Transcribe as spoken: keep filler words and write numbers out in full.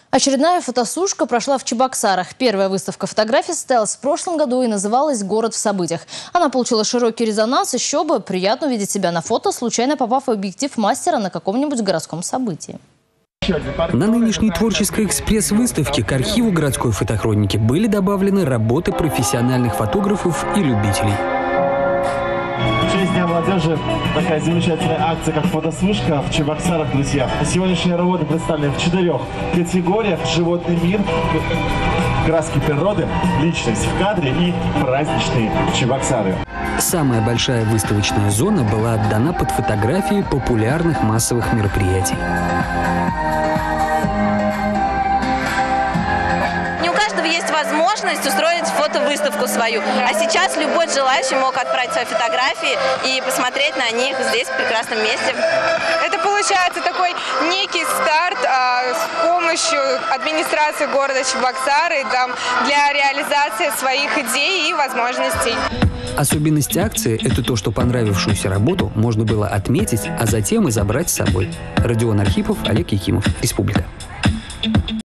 Очередная фотосушка прошла в Чебоксарах. Первая выставка фотографий состоялась в прошлом году и называлась «Город в событиях». Она получила широкий резонанс, еще бы приятно увидеть себя на фото, случайно попав в объектив мастера на каком-нибудь городском событии. На нынешней творческой экспресс-выставке к архиву городской фотохроники были добавлены работы профессиональных фотографов и любителей. В честь Дня молодежи такая замечательная акция, как фотосушка в Чебоксарах, друзья. Сегодняшние работы представлены в четырех категориях: животный мир, краски природы, личность в кадре и праздничные Чебоксары. Самая большая выставочная зона была отдана под фотографии популярных массовых мероприятий. Есть возможность устроить фотовыставку свою. А сейчас любой желающий мог отправить свои фотографии и посмотреть на них здесь, в прекрасном месте. Это получается такой некий старт а, с помощью администрации города Чебоксары там, для реализации своих идей и возможностей. Особенность акции – это то, что понравившуюся работу можно было отметить, а затем и забрать с собой. Родион Архипов, Олег Якимов, Республика.